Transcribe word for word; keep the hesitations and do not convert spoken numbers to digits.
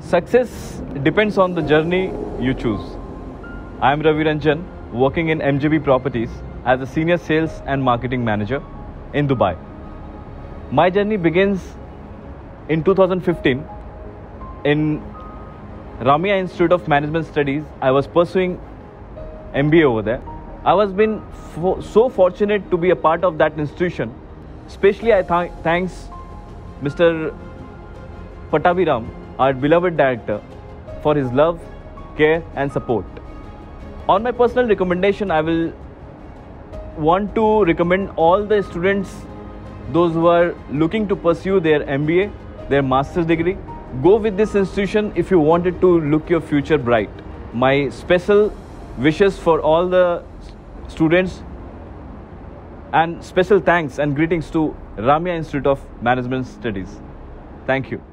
Success depends on the journey you choose. I am Ravi Ranjan, working in M J B Properties as a Senior Sales and Marketing Manager in Dubai. My journey begins in two thousand fifteen in Ramia Institute of Management Studies. I was pursuing M B A over there. I was been fo so fortunate to be a part of that institution. Especially I th thanks Mister Pattabhiram, our beloved director, for his love, care and support. On my personal recommendation, I will want to recommend all the students, those who are looking to pursue their M B A, their master's degree, go with this institution if you wanted to look your future bright. My special wishes for all the students and special thanks and greetings to Ramia Institute of Management Studies. Thank you.